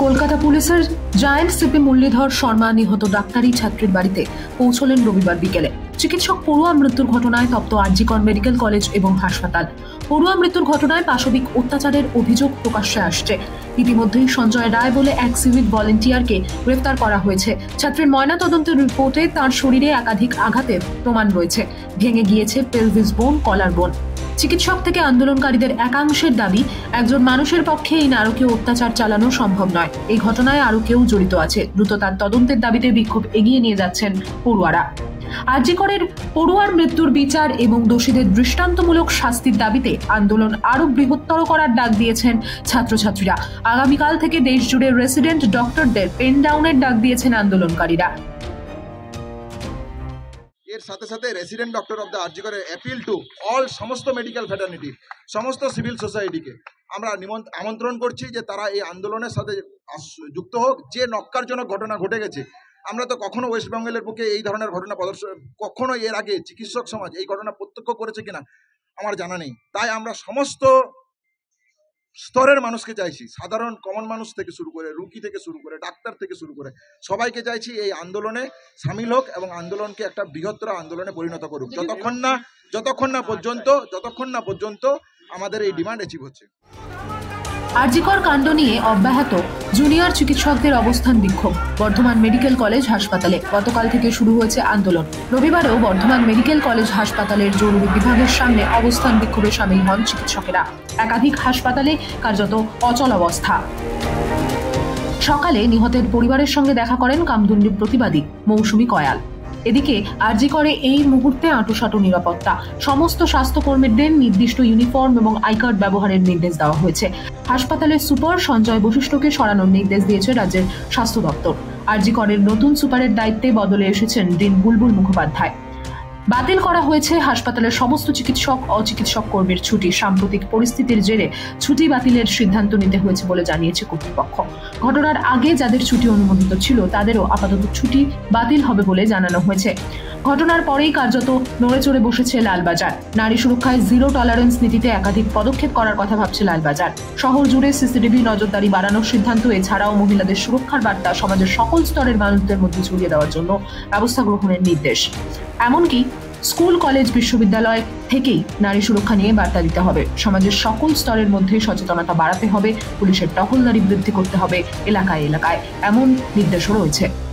কলকাতা পুলিশের giant CP Muralidhar Sharma নিহত ডাক্তারি ছাত্রীর বাড়িতে পৌঁছলেন রবিবার বিকেলে। চিকিৎসক পড়ুয়া মৃত্যুর ঘটনায় তপ্ত আরজিকর মেডিকেল কলেজ এবং হাসপাতাল। পড়ুয়া মৃত্যুর ঘটনায় পাশবিক অত্যাচারের অভিযোগ প্রকাশ্যে আসছে। ইতিমধ্যেই সঞ্জয় রায় বলে এক সিভিক ভলেন্টিয়ারকে গ্রেফতার করা হয়েছে। ছাত্রীর ময়নাতদন্তের রিপোর্টে তার শরীরে একাধিক আঘাতের প্রমাণ রয়েছে। ভেঙে গিয়েছে পেলভিস বোন, কলার বোন। চিকিৎসক থেকে আন্দোলনকারীদের একাংশের দাবি, একজন মানুষের পক্ষে এই নারকীয় অত্যাচার চালানো সম্ভব নয়। এই ঘটনায় আরো কেউ জড়িত আছে। দ্রুত তার তদন্তের দাবিতে বিক্ষোভ এগিয়ে নিয়ে যাচ্ছেন পড়ুয়ারা। আরজিকরের পড়ুয়ার মৃত্যুর বিচার এবং দোষীদের দৃষ্টান্তমূলক শাস্তির দাবিতে আন্দোলন আরো বৃহত্তর করার ডাক দিয়েছেন ছাত্রছাত্রীরা। আগামীকাল থেকে দেশ জুড়ে রেসিডেন্ট ডক্টরদের পেন ডাউনের ডাক দিয়েছেন আন্দোলনকারীরা। এর সাথে সাথে রেসিডেন্ট ডক্টর অফ দ্য আরজিকরের অ্যাপিল টু অল সমস্ত মেডিকেল ফ্যাটার্নিটি, সমস্ত সিভিল সোসাইটিকে আমরা আমন্ত্রণ করছি যে তারা এই আন্দোলনের সাথে যুক্ত হোক। যে নক্কারজনক ঘটনা ঘটে গেছে, আমরা তো কখনো ওয়েস্ট বেঙ্গলের বুকে এই ধরনের ঘটনা কখনো এর আগে চিকিৎসক সমাজ এই ঘটনা প্রত্যক্ষ করেছে কিনা আমার জানা নেই। তাই আমরা সমস্ত স্তরের মানুষকে চাইছি, সাধারণ কমন মানুষ থেকে শুরু করে, রুগী থেকে শুরু করে, ডাক্তার থেকে শুরু করে সবাইকে চাইছি এই আন্দোলনে সামিল হোক এবং আন্দোলনকে একটা বৃহত্তর আন্দোলনে পরিণত করুক, যতক্ষণ না পর্যন্ত আমাদের এই ডিমান্ড অ্যাচিভ হচ্ছে। আরজিকর কাণ্ড নিয়ে অব্যাহত জুনিয়র চিকিৎসকদের অবস্থান বিক্ষোভ বর্ধমান মেডিকেল কলেজ হাসপাতালে। গতকাল থেকে শুরু হয়েছে আন্দোলন। রবিবারেও বর্ধমান মেডিকেল কলেজ হাসপাতালের জরুরি বিভাগের সামনে অবস্থান বিক্ষোভে সামিল হন চিকিৎসকেরা। একাধিক হাসপাতালে কার্যত অচল অবস্থা। সকালে নিহতের পরিবারের সঙ্গে দেখা করেন কামদুন্ডি প্রতিবাদী মৌসুমী কয়াল। এদিকে আরজিকরে এই মুহূর্তে আঁটুসাঁটু নিরাপত্তা। সমস্ত স্বাস্থ্যকর্মীদের নির্দিষ্ট ইউনিফর্ম এবং আই কার্ড ব্যবহারের নির্দেশ দেওয়া হয়েছে। হাসপাতালের সুপার সঞ্জয় বশিষ্ঠকে সরানোর নির্দেশ দিয়েছে রাজ্যের স্বাস্থ্য দপ্তর। আরজিকরের নতুন সুপারের দায়িত্বে বদলে এসেছেন ডিন বুলবুল মুখোপাধ্যায়। বাতিল করা হয়েছে হাসপাতালের সমস্ত চিকিৎসক ও চিকিৎসক কর্মীর ছুটি। সাম্প্রতিক পরিস্থিতির জেরে ছুটি বাতিলের সিদ্ধান্ত নিতে হয়েছে বলে জানিয়েছে কর্তৃপক্ষ। ঘটনার আগে যাদের ছুটি অনুমোদিত ছিল তাদেরও আপাতত ছুটি বাতিল হবে বলে জানানো হয়েছে। ঘটনার পরেই কার্যত নড়েচড়ে বসেছে লালবাজার। নারী সুরক্ষায় জিরো টলারেন্স নীতিতে একাধিক পদক্ষেপ করার কথা ভাবছে লালবাজার। শহর জুড়ে সিসিটিভি নজরদারি বাড়ানোর সিদ্ধান্ত, এছাড়াও মহিলাদের সুরক্ষার বার্তা সমাজের সকল স্তরের মানুষদের মধ্যে ছড়িয়ে দেওয়ার জন্য ব্যবস্থা গ্রহণের নির্দেশ। এমনকি স্কুল, কলেজ, বিশ্ববিদ্যালয় থেকেই নারী সুরক্ষা নিয়ে বার্তা দিতে হবে। সমাজের সকল স্তরের মধ্যে সচেতনতা বাড়াতে হবে। পুলিশের টহলদারি বৃদ্ধি করতে হবে এলাকায় এলাকায়, এমন নির্দেশও রয়েছে।